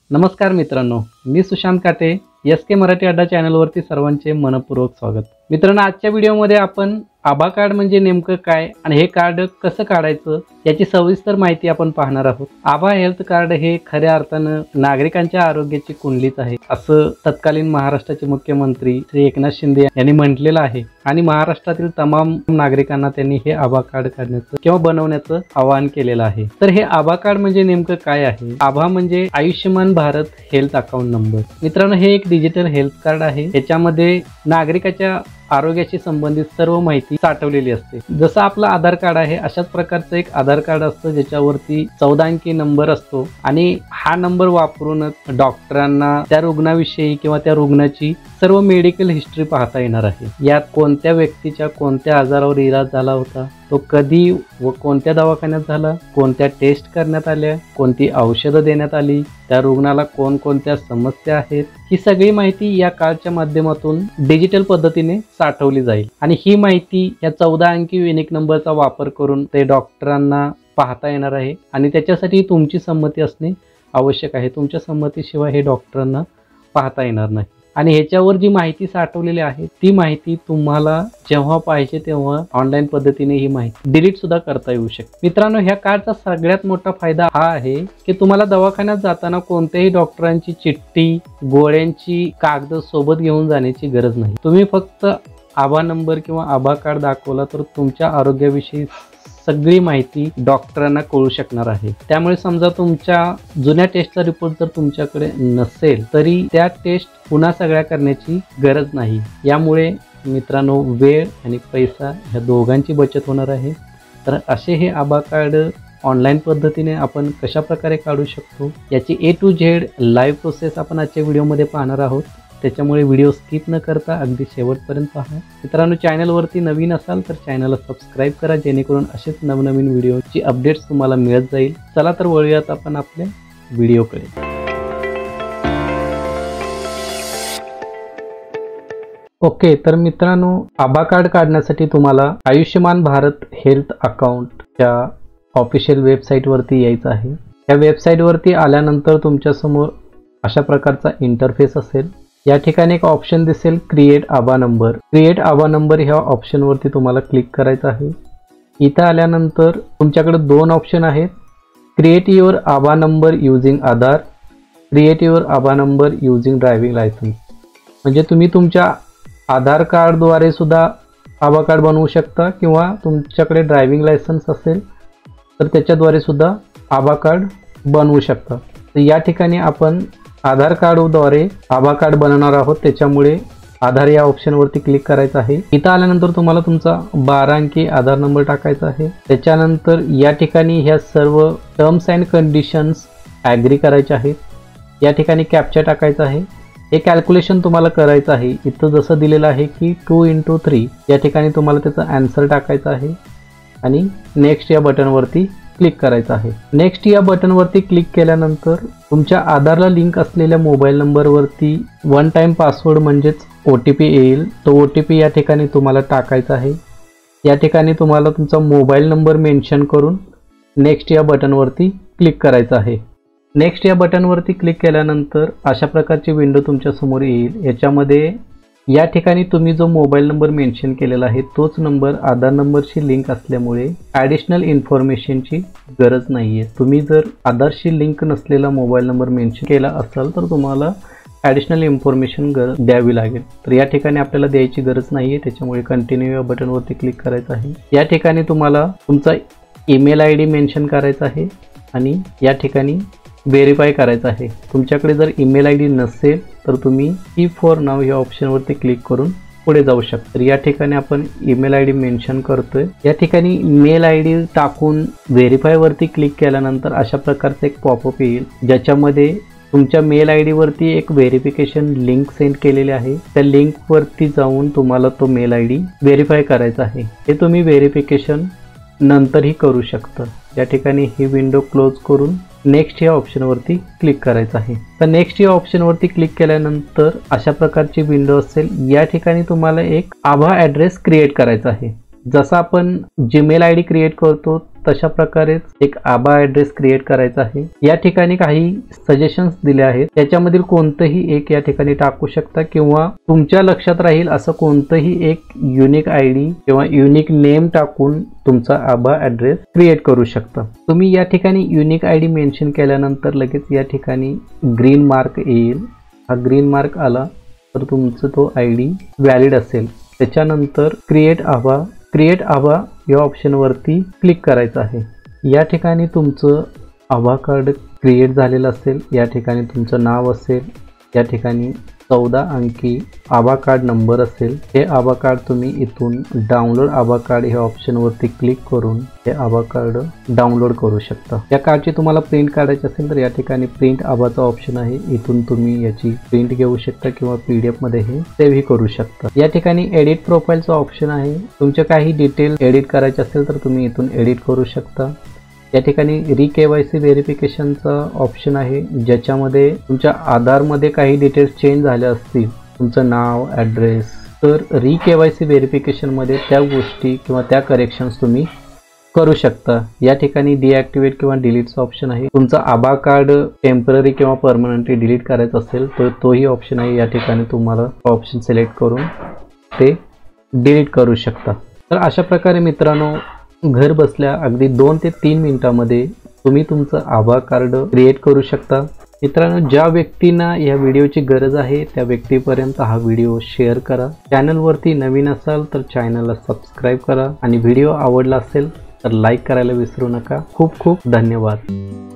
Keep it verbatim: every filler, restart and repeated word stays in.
नमस्कार मित्रांनो, मी सुशांत काटे. एस के मराठी अड्डा चॅनलवरती सर्वांचे मनपूर्वक स्वागत. मित्रांनो, आजच्या व्हिडिओमध्ये आपण आभा कार्ड म्हणजे नेमकं काय आणि हे कार्ड कसं काढायचं याची सविस्तर माहिती आपण पाहणार आहोत. आभा हेल्थ कार्ड हे खऱ्या अर्थानं नागरिकांच्या आरोग्याची कुंडलीच आहे असं तत्कालीन महाराष्ट्राचे मुख्यमंत्री श्री एकनाथ शिंदे यांनी म्हटलेलं आहे आणि महाराष्ट्रातील तमाम नागरिकांना त्यांनी हे आभा कार्ड काढण्याचं किंवा बनवण्याचं आवाहन केलेलं आहे. तर हे आभा कार्ड म्हणजे नेमकं काय आहे? आभा म्हणजे Ayushman Bharat health account number. मित्रांनो, हे एक डिजिटल हेल्थ कार्ड आहे. याच्यामध्ये नागरिकाच्या आरोग्याशी संबंधित सर्व माहिती साठवलेली असते. जसं आपलं आधार कार्ड आहे अशाच प्रकारचं एक आधार कार्ड असतं ज्याच्यावरती चौदा अंकी नंबर असतो आणि हा नंबर वापरूनच डॉक्टरांना त्या रुग्णाविषयी किंवा त्या रुग्णाची सर्व मेडिकल हिस्ट्री पाहता येणार आहे. यात कोणत्या व्यक्तीच्या कोणत्या आजारावर इलाज झाला होता, तो कधी व कोणत्या दवाखान्यात झाला, कोणत्या टेस्ट करण्यात आल्या, कोणती औषधं देण्यात आली, त्या रुग्णाला कोणकोणत्या समस्या आहेत, ही सगळी माहिती या कार्डच्या माध्यमातून डिजिटल पद्धतीने साठवली जाईल आणि ही माहिती या चौदा अंकी युनिक नंबरचा वापर करून ते डॉक्टरांना पाहता येणार आहे आणि त्याच्यासाठी तुमची संमती असणे आवश्यक आहे. तुमच्या संमतीशिवाय हे डॉक्टरांना पाहता येणार नाही आणि ह्याच्यावर जी माहिती साठवलेली आहे ती माहिती तुम्हाला जेव्हा पाहिजे तेव्हा ऑनलाईन पद्धतीने ही माहिती डिलीट सुद्धा करता येऊ शकते. मित्रांनो, ह्या कार्डचा सगळ्यात मोठा फायदा हा आहे की तुम्हाला दवाखान्यात जाताना कोणत्याही डॉक्टरांची चिठ्ठी, गोळ्यांची कागद सोबत घेऊन जाण्याची गरज नाही. तुम्ही फक्त आभा नंबर किंवा आभा कार्ड दाखवला तर तुमच्या आरोग्याविषयी सगळी माहिती डॉक्टरांना कळू शकणार आहे. त्यामुळे समजा तुमच्या जुन्या टेस्टचा रिपोर्ट जर तुमच्याकडे नसेल तरी त्या टेस्ट पुन्हा सगळ्या करण्याची गरज नाही. यामुळे मित्रांनो, वेळ आणि पैसा ह्या दोघांची बचत होणार आहे. तर असे हे आभा कार्ड ऑनलाईन पद्धतीने आपण कशा प्रकारे काढू शकतो याची A to Z live process आपण आजच्या व्हिडिओमध्ये पाहणार आहोत. त्याच्यामुळे व्हिडिओ स्किप न करता अगदी शेवटपर्यंत पहा. मित्रांनो, चॅनलवरती नवीन असाल तर चॅनलला सबस्क्राईब करा जेणेकरून असेच नवनवीन व्हिडिओची अपडेट्स तुम्हाला मिळत जाईल. चला तर वळूयात आपण आपल्या व्हिडिओकडे. ओके, तर मित्रांनो, आभा कार्ड काढण्यासाठी तुम्हाला आयुष्यमान भारत हेल्थ अकाउंटच्या ऑफिशियल वेबसाईटवरती यायचं आहे. या वेबसाईटवरती आल्यानंतर तुमच्यासमोर अशा प्रकारचा इंटरफेस असेल. या ठिकाणी एक ऑप्शन दिसेल क्रिएट आभा नंबर. क्रिएट आभा नंबर ह्या ऑप्शनवरती तुम्हाला क्लिक करायचं आहे. इथं आल्यानंतर तुमच्याकडे दोन ऑप्शन आहेत, क्रिएट युअर आभा number using Aadhaar, create your आभा नंबर युझिंग ड्रायव्हिंग लायसन्स. म्हणजे तुम्ही तुमच्या आधार कार्डद्वारे सुद्धा आभा कार्ड बनवू शकता किंवा तुमच्याकडे ड्रायव्हिंग लायसन्स असेल तर त्याच्याद्वारे सुद्धा आभा कार्ड बनवू शकता. तर या ठिकाणी आपण आधार कार्डद्वारे आभा कार्ड बनवणार आहोत. त्याच्यामुळे आधार या ऑप्शनवरती क्लिक करायचं आहे. इथं आल्यानंतर तुम्हाला तुमचा बारा अंकी आधार नंबर टाकायचा आहे. त्याच्यानंतर या ठिकाणी ह्या सर्व टर्म्स अँड कंडिशन्स ॲग्री करायच्या आहेत. या ठिकाणी कॅप्चा टाकायचा आहे. हे कॅल्क्युलेशन तुम्हाला करायचं आहे. इथं जसं दिलेलं आहे की टू इंटू थ्री या ठिकाणी तुम्हाला त्याचा ॲन्सर टाकायचा आहे आणि नेक्स्ट या बटनवरती क्लिक करायचं आहे. नेक्स्ट या बटनवरती क्लिक केल्यानंतर तुमच्या आधारला लिंक असलेल्या मोबाईल नंबरवरती वन टाइम पासवर्ड म्हणजेच ओ टी पी येईल. तो ओ टी पी या ठिकाणी तुम्हाला टाकायचा आहे. या ठिकाणी तुम्हाला तुमचा मोबाईल नंबर मेन्शन करून नेक्स्ट या बटनवरती क्लिक करायचं आहे. नेक्स्ट या बटनवरती क्लिक केल्यानंतर अशा प्रकारची विंडो तुमच्यासमोर येईल. याच्यामध्ये या ठिकाणी तुम्ही जो मोबाईल नंबर मेन्शन केलेला आहे तोच नंबर आधार नंबरशी लिंक असल्यामुळे ॲडिशनल इन्फॉर्मेशनची गरज नाही आहे. तुम्ही जर आधारशी लिंक नसलेला मोबाईल नंबर मेन्शन केला असाल तर तुम्हाला ॲडिशनल इन्फॉर्मेशन गरज द्यावी लागेल. तर या ठिकाणी आपल्याला द्यायची गरज नाही आहे. त्याच्यामुळे कंटिन्यू या बटनवरती क्लिक करायचं आहे. या ठिकाणी तुम्हाला तुमचा ईमेल आय डी मेन्शन करायचा आहे आणि या ठिकाणी व्हेरीफाय करायचं आहे. तुमच्याकडे जर ईमेल आय डी नसेल तर तुम्ही की फॉर नाव या ऑप्शनवरती क्लिक करून पुढे जाऊ शकता. तर या ठिकाणी आपण ईमेल आय डी मेन्शन करतोय. या ठिकाणी मेल आय डी टाकून व्हेरीफायवरती क्लिक केल्यानंतर अशा प्रकारचं एक पॉपअप येईल ज्याच्यामध्ये तुमच्या मेल आय डीवरती एक व्हेरिफिकेशन लिंक सेंड केलेली आहे. त्या लिंकवरती जाऊन तुम्हाला तो मेल आय डी व्हेरीफाय करायचा आहे. हे तुम्ही व्हेरिफिकेशन नंतरही करू शकता. या ठिकाणी ही विंडो क्लोज करून नेक्स्ट या ऑप्शनवरती क्लिक करायचं आहे. तर नेक्स्ट या ऑप्शनवरती क्लिक केल्यानंतर अशा प्रकारची विंडो असेल. या ठिकाणी तुम्हाला एक आभा ॲड्रेस क्रिएट करायचा आहे. जसा आपण जीमेल आय डी क्रिएट करतो तशा प्रकारेच एक आबा ॲड्रेस क्रिएट करायचा आहे। या ठिकाणी काही सजेशन्स दिले आहेत, त्याच्यामधील कोणतंही एक या ठिकाणी टाकू शकता किंवा तुमच्या लक्षात राहील असं कोणतंही एक युनिक आय डी किंवा युनिक नेम टाकून तुमचा आबा ॲड्रेस क्रिएट करू शकता। तुम्ही या ठिकाणी युनिक आय डी मेन्शन केल्यानंतर लगेच या ठिकाणी ग्रीन मार्क येईल। हा ग्रीन मार्क आला तर तुमचा तो आय डी व्हॅलिड असेल। त्याच्यानंतर क्रिएट आबा क्रिएट आबा या ऑप्शनवरती क्लिक करायचं आहे। या ठिकाणी तुमचं आबा कार्ड क्रिएट झालेलं असेल, या ठिकाणी तुमचं नाव असेल, या ठिकाणी चौदा अंकी आबा कार्ड नंबर असेल। हे आबा कार्ड तुम्ही इथून डाउनलोड आबा कार्ड ह्या ऑप्शनवरती क्लिक करून हे आबा कार्ड डाउनलोड करू शकता। या कार्डची तुम्हाला प्रिंट काढायची असेल तर या ठिकाणी प्रिंट आबाचा ऑप्शन आहे, इथून तुम्ही याची प्रिंट घेऊ शकता किंवा पीडीएफ मध्ये हे सेव्ह करू शकता। या ठिकाणी एडिट प्रोफाइलचा ऑप्शन आहे, तुमचे काही डिटेल एडिट करायचे असेल तर तुम्ही इथून एडिट करू शकता। या ठिकाणी री केवायसी व्हेरिफिकेशनचा ऑप्शन आहे, ज्याच्यामध्ये तुमच्या आधारमध्ये काही डिटेल्स चेंज झाल्या असतील, तुमचं नाव, ॲड्रेस, तर री केवायसी व्हेरिफिकेशनमध्ये त्या गोष्टी किंवा त्या करेक्शन्स तुम्ही करू शकता। या ठिकाणी डिॲक्टिवेट किंवा डिलीटचा ऑप्शन आहे, तुमचं आबा कार्ड टेम्पररी किंवा परमनंटली डिलीट करायचं असेल तर तोही ऑप्शन आहे। या ठिकाणी तुम्हाला ऑप्शन सिलेक्ट करून ते डिलीट करू शकता। तर अशा प्रकारे मित्रांनो, घर बसल्या अगदी दोन ते तीन मिनिटांमध्ये तुम्ही तुमचं आबा कार्ड क्रिएट करू शकता। मित्रांनो, ज्या व्यक्तींना या व्हिडिओची गरज आहे त्या व्यक्तीपर्यंत हा व्हिडिओ शेअर करा। चॅनलवरती नवीन असाल तर चॅनलला सबस्क्राईब करा आणि व्हिडिओ आवडला असेल तर लाईक करायला विसरू नका। खूप खूप धन्यवाद।